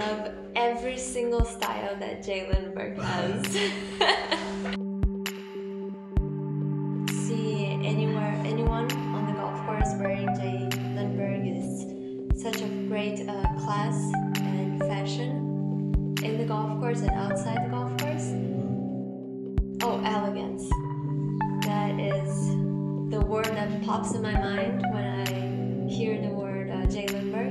love every single style that J.LINDEBERG has. See anyone on the golf course wearing J.LINDEBERG is such a great class and fashion in the golf course and outside the golf course. Oh, elegance. That is the word that pops in my mind when I hear the word J.LINDEBERG.